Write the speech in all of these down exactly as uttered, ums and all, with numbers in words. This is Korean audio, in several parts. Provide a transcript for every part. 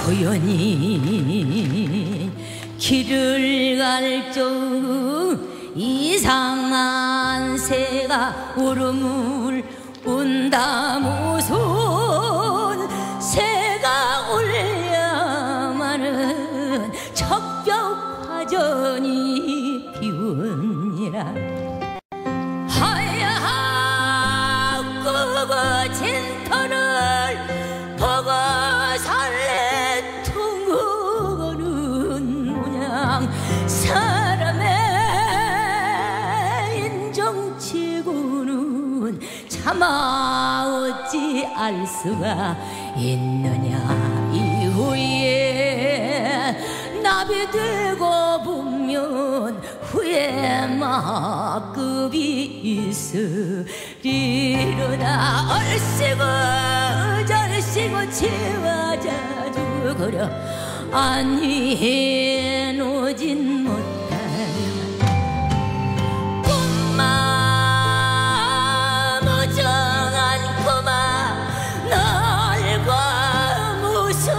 우연히 길을 갈 적 이상한 새가 울음을 운다. 무슨 새가 울려마는 척벽화전이 비운이라. 하얗고 거친 터를 보고 설레 퉁거는 모양. 사람의 인정치고는 차마 어찌 알 수가 있느냐. 이후에 나비 되고 보면 후에 막급이 있으리로다. 얼씨구 절씨구 치와 자주거려 아니 해놓진 못하는 꿈마 무정한 꿈아. 날과 무슨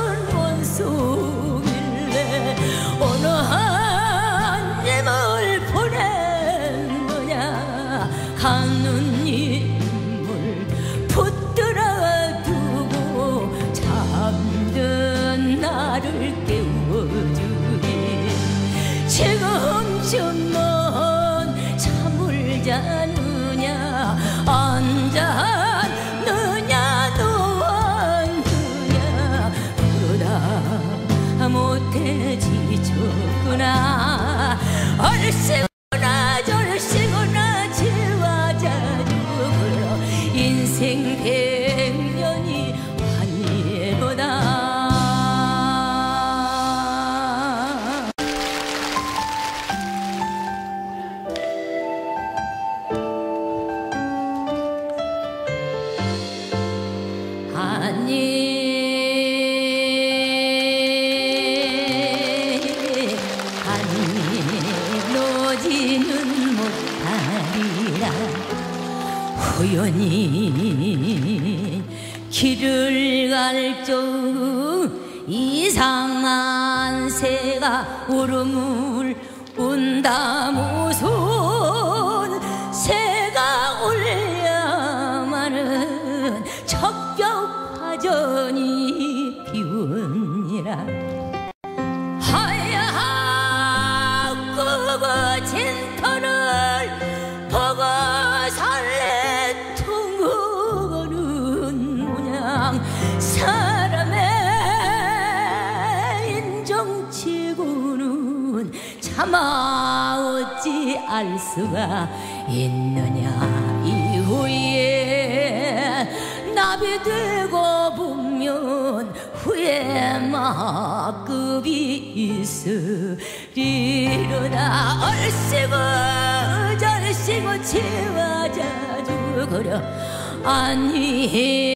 원수길래 어느 한 님을 보낸 거냐. 가는 인물 붙들어 두고 잠든 나를 깨워주리. 지금쯤은 잠을 자느냐 앉았느냐 누웠느냐. 그러다 못해 지쳤구나. 얼씨구나 절씨구나 치와 자주거려 인생 백년이 환희로다. 아니 아니 놓지는 못하리라. 우연히 길을 갈 적 이상한 새가 울음을 운다. 무슨 새가 울려마는 척벽화전이 비운이라. 하얗고 거친 터를 보고 설레 퉁거는 모양. 사람의 인정치고는 차마 어찌 알 수가 있느냐. 이후에 나비 되고 보면 후에 막급이 있으리로다. 얼씨구 절씨구 치와 자주거려 아니